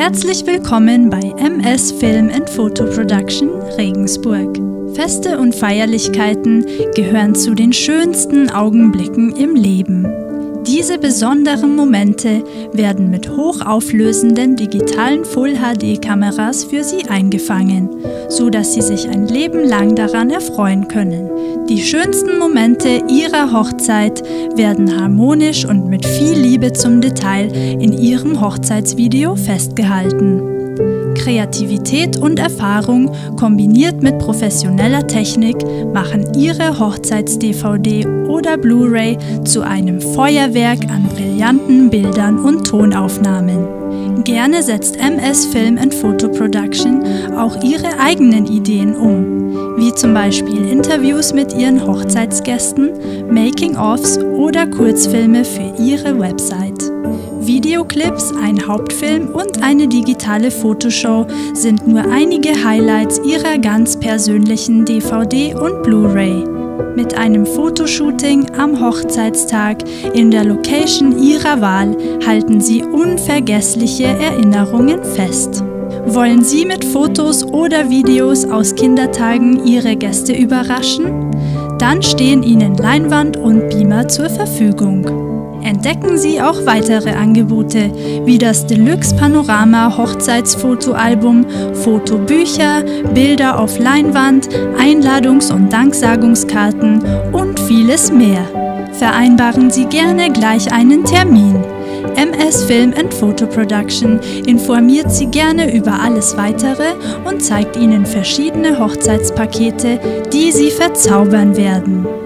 Herzlich willkommen bei MS Film & Photo Production Regensburg. Feste und Feierlichkeiten gehören zu den schönsten Augenblicken im Leben. Diese besonderen Momente werden mit hochauflösenden digitalen Full-HD-Kameras für Sie eingefangen, so dass Sie sich ein Leben lang daran erfreuen können. Die schönsten Momente Ihrer Hochzeit werden harmonisch und mit viel Liebe zum Detail in Ihrem Hochzeitsvideo festgehalten. Kreativität und Erfahrung kombiniert mit professioneller Technik machen Ihre Hochzeits-DVD oder Blu-ray zu einem Feuerwerk an brillanten Bildern und Tonaufnahmen. Gerne setzt MS Film & Photo Production auch Ihre eigenen Ideen um, wie zum Beispiel Interviews mit Ihren Hochzeitsgästen, Making-ofs oder Kurzfilme für Ihre Website. Videoclips, ein Hauptfilm und eine digitale Fotoshow sind nur einige Highlights Ihrer ganz persönlichen DVD und Blu-ray. Mit einem Fotoshooting am Hochzeitstag in der Location Ihrer Wahl halten Sie unvergessliche Erinnerungen fest. Wollen Sie mit Fotos oder Videos aus Kindertagen Ihre Gäste überraschen? Dann stehen Ihnen Leinwand und Beamer zur Verfügung. Entdecken Sie auch weitere Angebote wie das Deluxe Panorama Hochzeitsfotoalbum, Fotobücher, Bilder auf Leinwand, Einladungs- und Danksagungskarten und vieles mehr. Vereinbaren Sie gerne gleich einen Termin. MS Film & Photo Production informiert Sie gerne über alles Weitere und zeigt Ihnen verschiedene Hochzeitspakete, die Sie verzaubern werden.